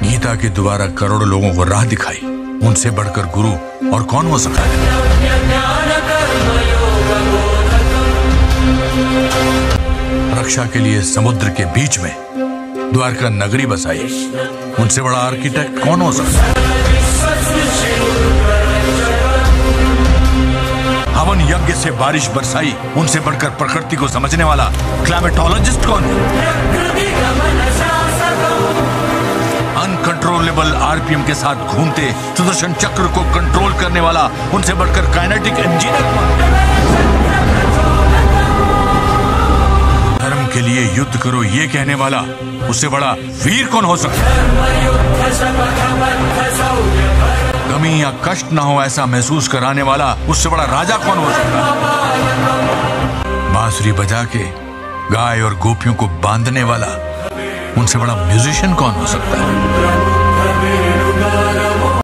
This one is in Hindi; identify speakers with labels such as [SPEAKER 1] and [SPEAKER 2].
[SPEAKER 1] गीता के द्वारा करोड़ों लोगों को राह दिखाई, उनसे बढ़कर गुरु और कौन हो सकता है? रक्षा के लिए समुद्र के बीच में द्वारका नगरी बसाई, उनसे बड़ा आर्किटेक्ट कौन हो सकता है? हवन यज्ञ से बारिश बरसाई, उनसे बढ़कर प्रकृति को समझने वाला क्लाइमेटोलॉजिस्ट कौन है? अनकंट्रोलेबल आरपीएम के साथ घूमते सुदर्शन चक्र को कंट्रोल करने वाला, उनसे बढ़कर काइनेटिक इंजीनियर कौन है? धर्म के लिए युद्ध करो ये कहने वाला, उससे बड़ा वीर कौन हो सकता है? कमी या कष्ट ना हो ऐसा महसूस कराने वाला, उससे बड़ा राजा कौन हो सकता है? बांसुरी बजा के गाय और गोपियों को बांधने वाला, उनसे बड़ा म्यूजिशियन कौन हो सकता है?